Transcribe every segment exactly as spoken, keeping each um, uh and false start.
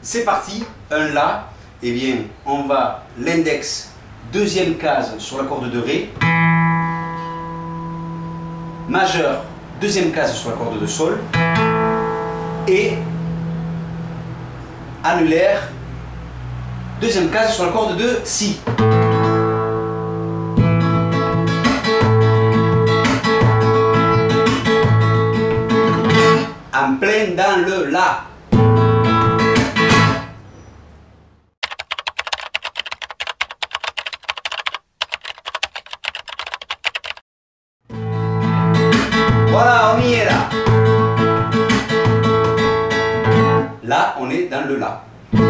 C'est parti, un La. Eh bien, on va l'index, deuxième case sur la corde de Ré. Majeur, deuxième case sur la corde de Sol. Et annulaire, deuxième case sur la corde de Si. En plein dans le La. Voilà, on y est là. Là, on est dans le La.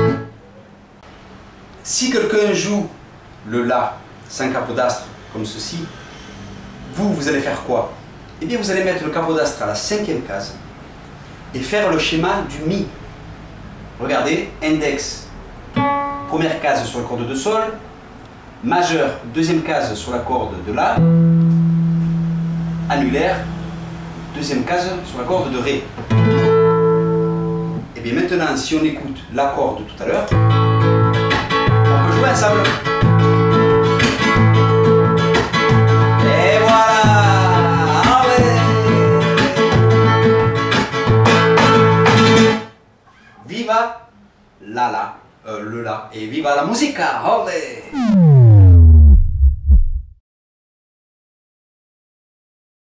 Si quelqu'un joue le La sans capodastre, comme ceci, vous, vous allez faire quoi? Eh bien, vous allez mettre le capodastre à la cinquième case et faire le schéma du Mi. Regardez, index, première case sur la corde de Sol, majeur, deuxième case sur la corde de La, annulaire, deuxième case sur la corde de Ré. Et bien maintenant, si on écoute l'accord de tout à l'heure, on peut jouer ensemble. Et voilà! Allez! Viva la la, euh, le La, et viva la musica! Allez!